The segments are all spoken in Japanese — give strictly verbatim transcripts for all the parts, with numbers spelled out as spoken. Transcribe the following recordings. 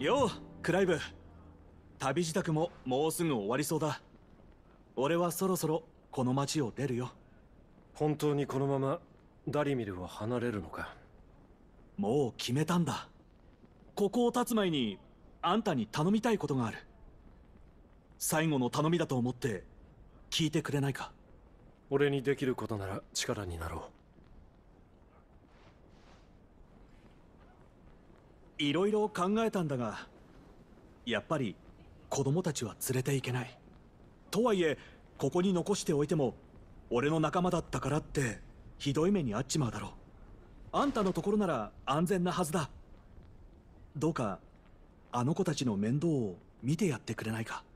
ようクライブ。旅支度ももうすぐ終わりそうだ。俺はそろそろこの町を出るよ。 本当にこのままダリミルを離れるのか？ もう決めたんだ。ここを立つ前にあんたに頼みたいことがある。最後の頼みだと思って聞いてくれないか？ 俺にできることなら力になろう。いろいろ考えたんだが、やっぱり子供たちは連れていけない。とはいえここに残しておいても俺の仲間だったからってひどい目に遭っちまうだろう。あんたのところなら安全なはずだ。どうかあの子たちの面倒を見てやってくれないか？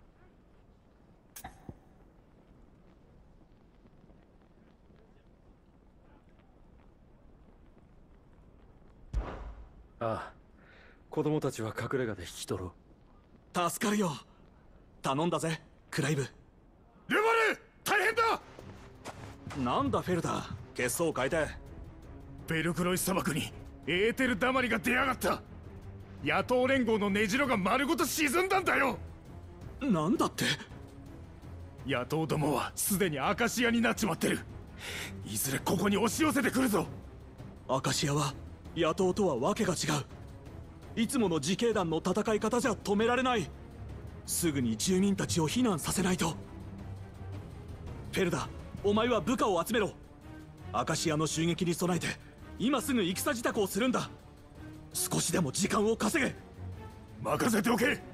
う。ああ、子供たちは隠れ家で引き取ろう。助かるよ。頼んだぜクライブ。 ルバル、大変だ。 なんだフェルダ、血相を変えて。 ベルクロイス砂漠にエーテルダマリが出やがった。野党連合の根城が丸ごと沈んだんだよ。 なんだって？ 野党どもはすでにアカシアになっちまってる。いずれここに押し寄せてくるぞ。 アカシアは野党とはわけが違う。いつもの自警団の戦い方じゃ止められない。すぐに住民たちを避難させないと。フェルダ、お前は部下を集めろ。アカシアの襲撃に備えて今すぐ戦支度をするんだ。少しでも時間を稼げ。 任せておけ。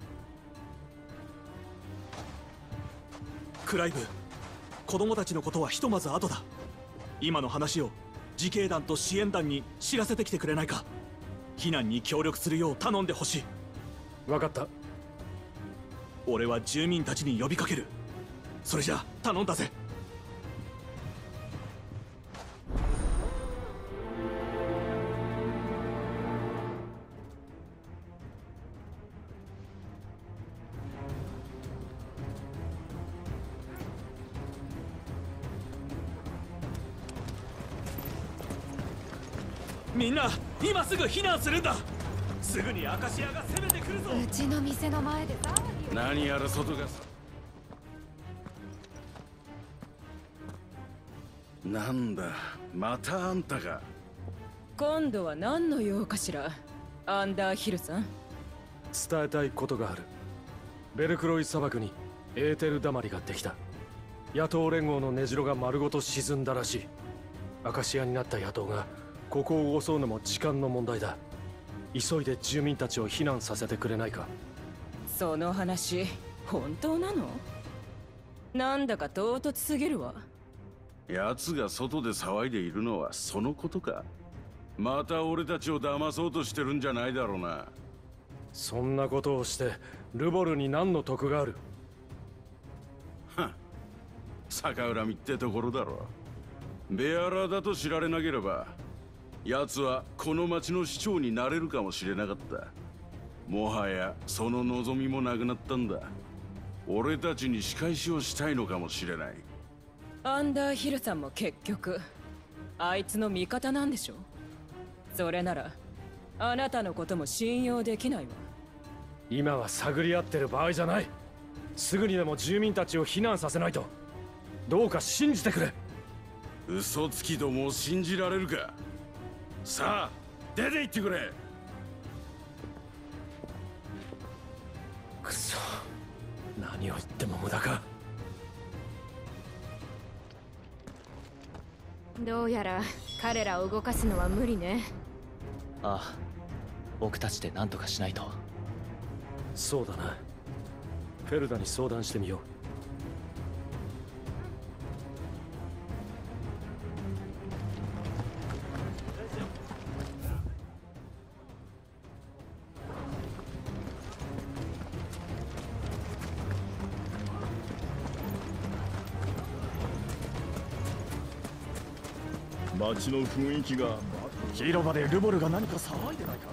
クライブ、子供たちのことはひとまず後だ。今の話を自警団と支援団に知らせてきてくれないか？避難に協力するよう頼んでほしい。 分かった。 俺は住民たちに呼びかける。それじゃ頼んだぜ。みんな今すぐ避難するんだ。すぐにアカシアが攻めてくるぞ。 うちの店の前で騒ぎを。 何やら外がなんだ、またあんたか。 今度は何の用かしら、アンダーヒルさん。 伝えたいことがある。ベルクロイ砂漠にエーテルダマリができた。野党連合の根城が丸ごと沈んだらしい。アカシアになった野党がここを襲うのも時間の問題だ。急いで住民たちを避難させてくれないか？ その話本当なの？なんだか唐突すぎるわ。 奴が外で騒いでいるのはそのことか。また俺たちを騙そうとしてるんじゃないだろうな。 そんなことをしてルボルに何の得がある？ はっ、逆恨みってところだろ。ベアラだと知られなければ奴はこの町の市長になれるかもしれなかった。もはやその望みもなくなったんだ。俺たちに仕返しをしたいのかもしれない。 アンダーヒルさんも結局あいつの味方なんでしょ？それならあなたのことも信用できないわ。 今は探り合ってる場合じゃない。すぐにでも住民たちを避難させないと。どうか信じてくれ。 嘘つきどもを信じられるか。さあ出て行ってくれ。 くそ、何を言っても無駄か。 どうやら彼らを動かすのは無理ね。 ああ、僕たちで何とかしないと。 そうだな。フェルダに相談してみよう。 街の雰囲気が。 広場でルボルが何か騒いでないか？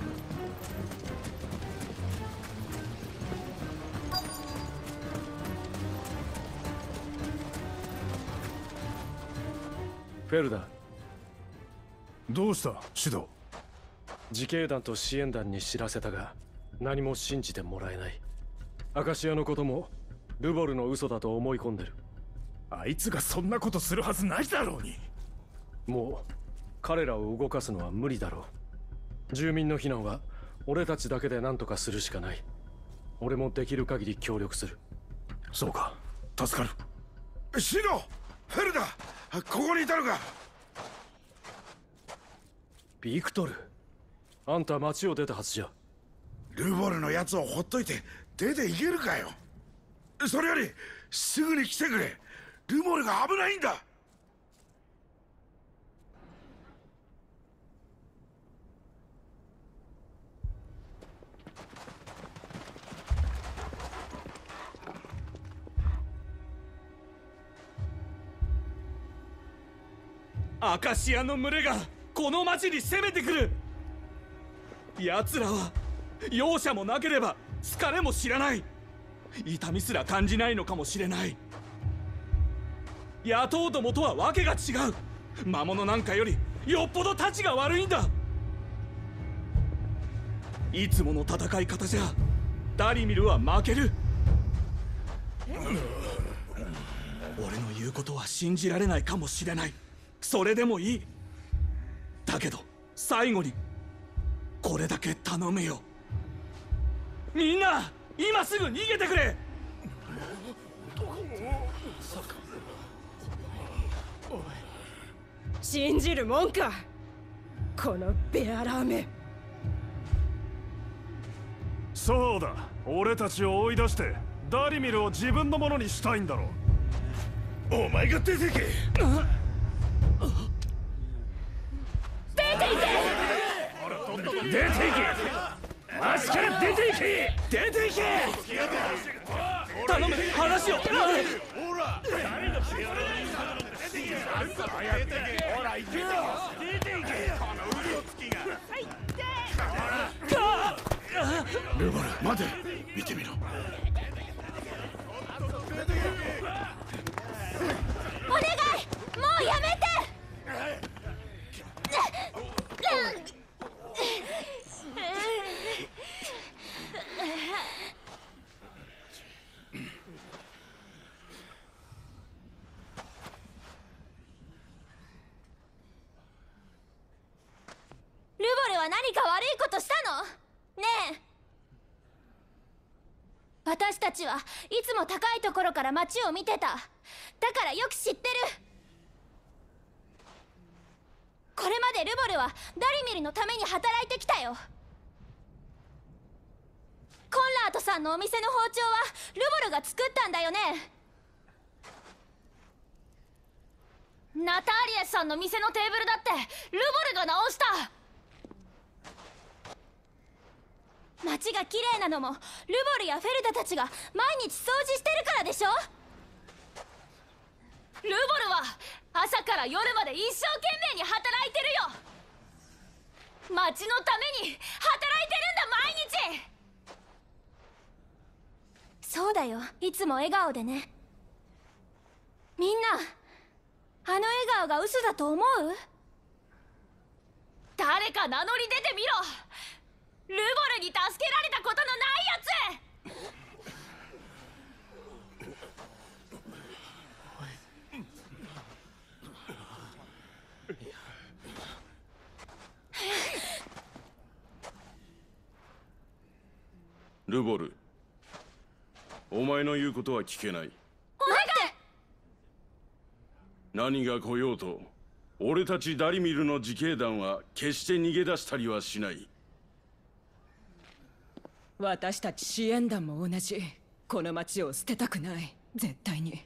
フェルダ。 どうしたシド？ 自警団と支援団に知らせたが何も信じてもらえない。アカシアのこともルボルの嘘だと思い込んでる。 あいつがそんなことするはずないだろうに。 もう彼らを動かすのは無理だろう。住民の避難は俺たちだけで何とかするしかない。俺もできる限り協力する。 そうか、助かる。 シノ、フェルダ、ここにいたのか。 ビクトル、あんた町を出たはずじゃ。 ルボルのやつをほっといて出ていけるかよ。それよりすぐに来てくれ。ルボルが危ないんだ。 アカシアの群れがこの町に攻めてくる。奴らは容赦もなければ疲れも知らない。痛みすら感じないのかもしれない。野党どもとは訳が違う。魔物なんかよりよっぽどたちが悪いんだ。いつもの戦い方じゃダリミルは負ける。俺の言うことは信じられないかもしれない。それでもいい。だけど最後にこれだけ頼むよ。みんな今すぐ逃げてくれ。 信じるもんか、このベアラーメ。 そうだ、俺たちを追い出してダリミルを自分のものにしたいんだろう。 お前が出てけ。 出ていけ出ていけ。足から出ていけ。 出ていけ。頼む、話を。 ほらほら行けよ。出ていけ。この嘘つきが。ルボル、待て。見てみろ。 お願い、もうやめて。ルボルは何か悪いことしたの？ねえ。私たちはいつも高いところから街を見てた。だからよく知ってる。これまでルボルはダリミルのために働いてきたよ。コンラートさんのお店の包丁はルボルが作ったんだよね。ナターリエスさんの店のテーブルだってルボルが直した。街が綺麗なのもルボルやフェルダたちが毎日掃除してるからでしょ。ルボルは朝から夜まで一生懸命に働いてるよ。街のために働いてるんだ、毎日。そうだよ、いつも笑顔でね。みんなあの笑顔が嘘だと思う？誰か名乗り出てみろ。ルボルに助けられたことのないやつ。 ルボル、お前の言うことは聞けない。 待って。 何が来ようと俺たちダリミルの自警団は決して逃げ出したりはしない。 私たち支援団も同じ。この町を捨てたくない、絶対に。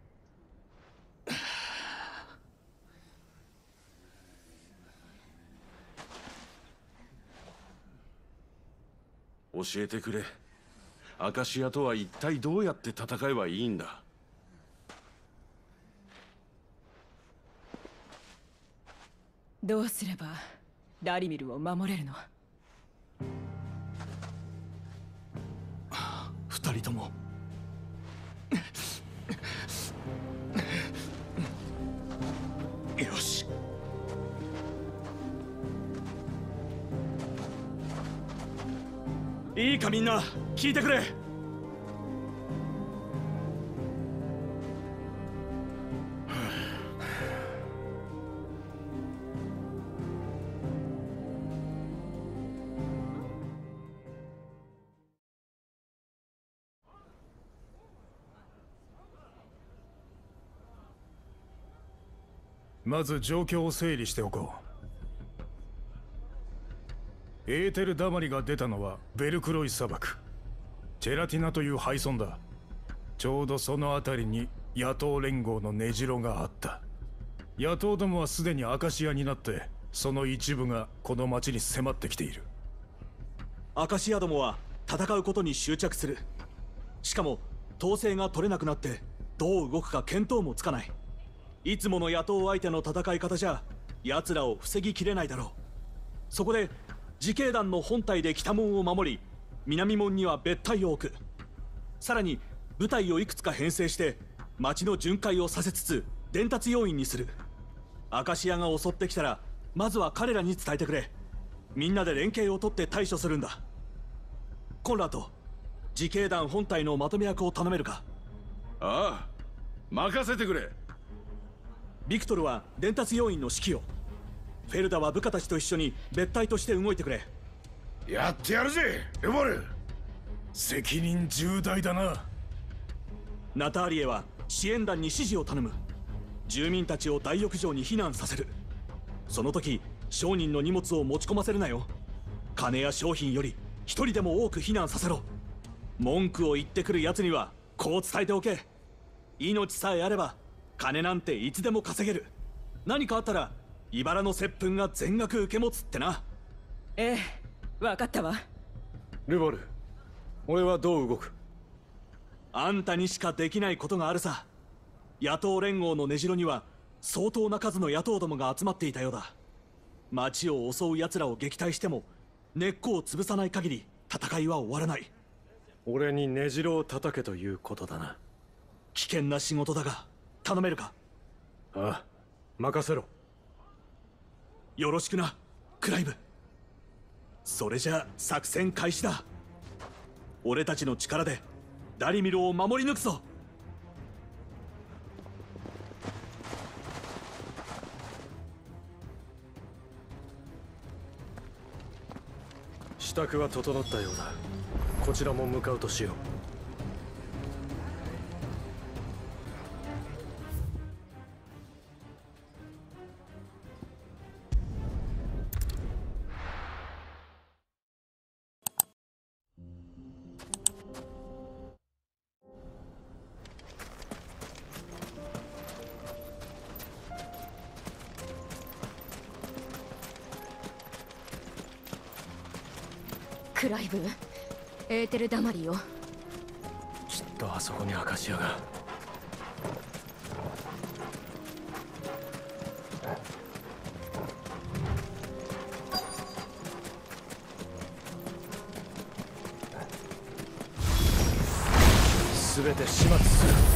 教えてくれ。アカシアとは一体どうやって戦えばいいんだ。 どうすればダリミルを守れるの？ 二人ともよし。 いいかみんな聞いてくれ。 まず状況を整理しておこう。エーテルダマリが出たのはベルクロイ砂漠。チェラティナという廃村だ。ちょうどその辺りに野党連合の根城があった。野党どもはすでにアカシアになって、その一部がこの町に迫ってきている。 アカシアどもは戦うことに執着する。しかも統制が取れなくなってどう動くか見当もつかない。いつもの野党相手の戦い方じゃ奴らを防ぎきれないだろう。そこで自警団の本隊で北門を守り、南門には別隊を置く。さらに部隊をいくつか編成して町の巡回をさせつつ伝達要員にする。アカシアが襲ってきたらまずは彼らに伝えてくれ。みんなで連携を取って対処するんだ。コンラート、自警団本隊のまとめ役を頼めるか。 ああ、任せてくれ。 ビクトルは伝達要員の指揮を、フェルダは部下たちと一緒に別隊として動いてくれ。 やってやるぜルモル。 責任重大だな。 ナターリエは支援団に指示を頼む。住民たちを大浴場に避難させる。その時商人の荷物を持ち込ませるなよ。金や商品より一人でも多く避難させろ。文句を言ってくる奴にはこう伝えておけ。命さえあれば金なんていつでも稼げる。何かあったら茨の接吻が全額受け持つってな。 ええ、分かったわ。 ルボル、俺はどう動く？ あんたにしかできないことがあるさ。野党連合の根城には相当な数の野党どもが集まっていたようだ。町を襲う奴らを撃退しても根っこを潰さない限り戦いは終わらない。 俺に根城を叩けということだな。 危険な仕事だが頼めるか？ ああ、任せろ。 よろしくな、クライブ。それじゃ作戦開始だ。俺たちの力でダリミルを守り抜くぞ。 支度は整ったようだ。こちらも向かうとしよう。 クライブ、エーテルダマリよ。 きっとあそこにアカシアが。全て始末する。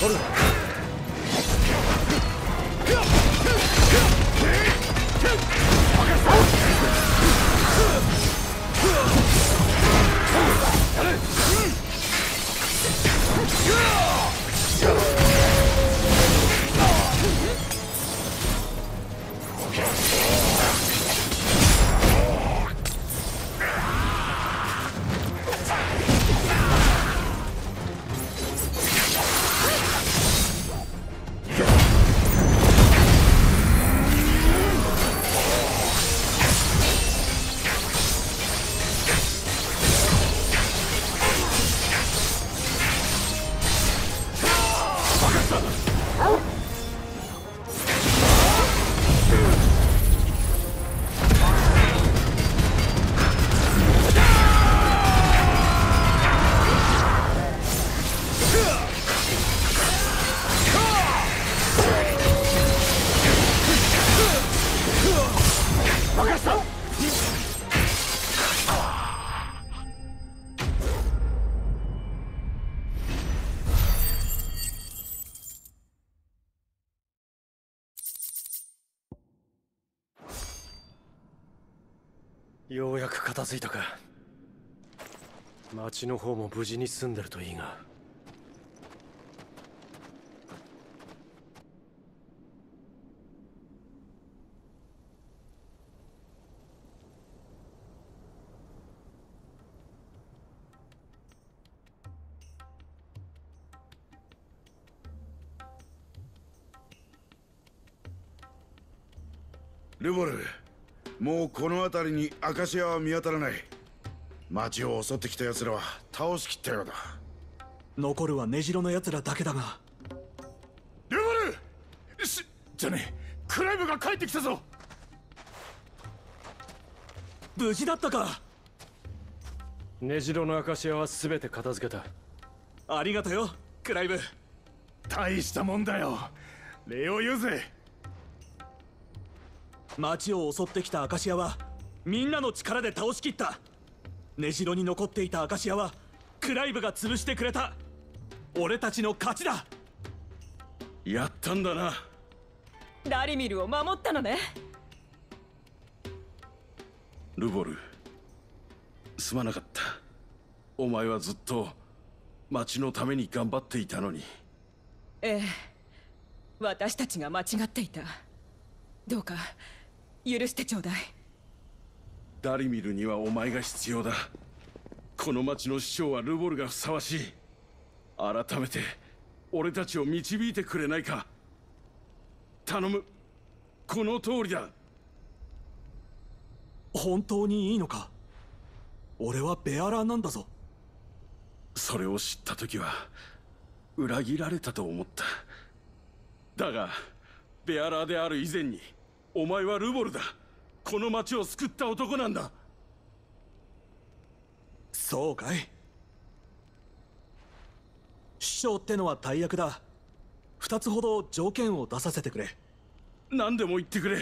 る。 ようやく片付いたか。町の方も無事に住んでるといいが。 ルボル、もうこの辺りにアカシアは見当たらない。町を襲ってきた奴らは倒しきったようだ。 残るは根城の奴らだけだが。 ルボル！し、じゃねえ、クライブが帰ってきたぞ。 無事だったか。 根城のアカシアは全て片付けた。 ありがとよ、クライブ。 大したもんだよ。礼を言うぜ。 町を襲ってきたアカシアはみんなの力で倒しきった。根城に残っていたアカシアはクライブが潰してくれた。俺たちの勝ちだ。 やったんだな。 ダリミルを守ったのね。 ルボル、すまなかった。お前はずっと町のために頑張っていたのに。 ええ、私たちが間違っていた。どうか許してちょうだい。 ダリミルにはお前が必要だ。この町の市長はルボルがふさわしい。改めて俺たちを導いてくれないか。頼む、この通りだ。 本当にいいのか。俺はベアラーなんだぞ。 それを知った時は裏切られたと思った。だがベアラーである以前にお前はルボルだ。この町を救った男なんだ。 そうかい。師匠ってのは大役だ。二つほど条件を出させてくれ。 何でも言ってくれ。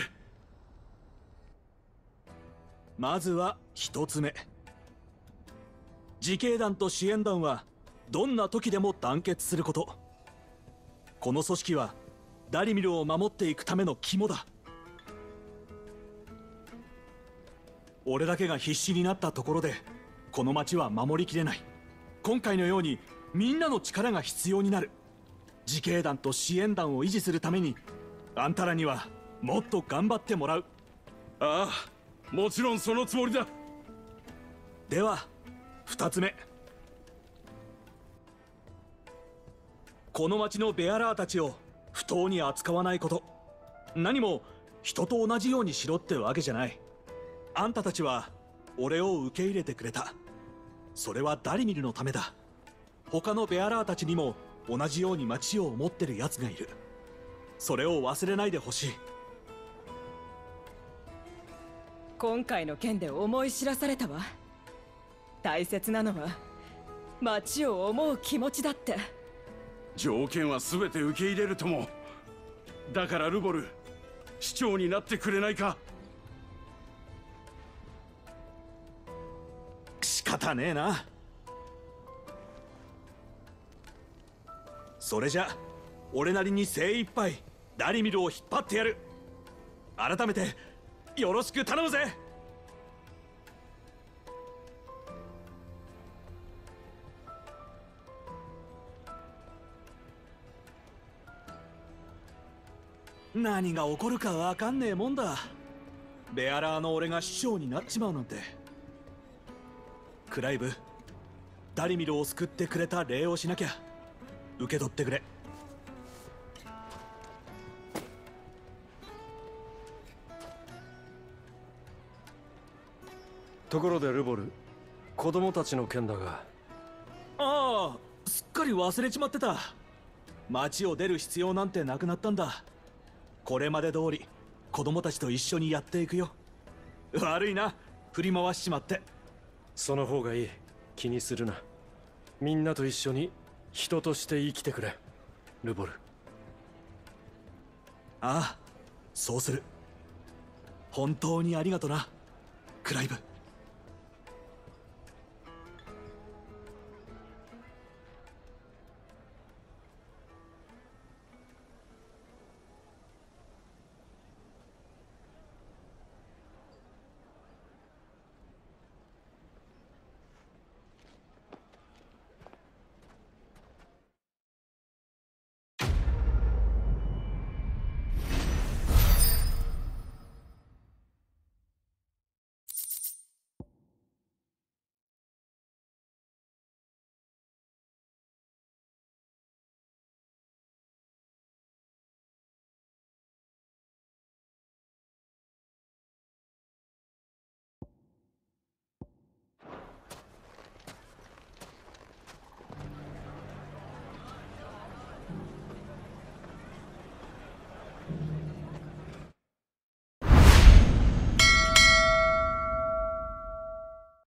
まずは一つ目。自警団と支援団はどんな時でも団結すること。この組織はダリミルを守っていくための肝だ。俺だけが必死になったところでこの町は守りきれない。今回のようにみんなの力が必要になる。自警団と支援団を維持するためにあんたらにはもっと頑張ってもらう。 ああ、もちろんそのつもりだ。 では二つ目。この町のベアラーたちを不当に扱わないこと。何も人と同じようにしろってわけじゃない。あんたたちは俺を受け入れてくれた。それはダリミルのためだ。他のベアラーたちにも同じように町を思ってる奴がいる。それを忘れないでほしい。 今回の件で思い知らされたわ。大切なのは町を思う気持ちだって。 条件は全て受け入れるとも。だからルボル、市長になってくれないか。 仕方ねえな。それじゃ俺なりに精一杯ダリミルを引っ張ってやる。改めてよろしく頼むぜ。何が起こるかわかんねえもんだ。ベアラーの俺が師匠になっちまうなんて。クライブ、ダリミルを救ってくれた礼をしなきゃ。受け取ってくれ。 ところでルボル、子供たちの件だが。 ああ、すっかり忘れちまってた。町を出る必要なんてなくなったんだ。これまで通り子供たちと一緒にやっていくよ。悪いな、振り回しちまって。 その方がいい。気にするな。みんなと一緒に人として生きてくれ、ルボル。 ああ、そうする。本当にありがとな、クライブ。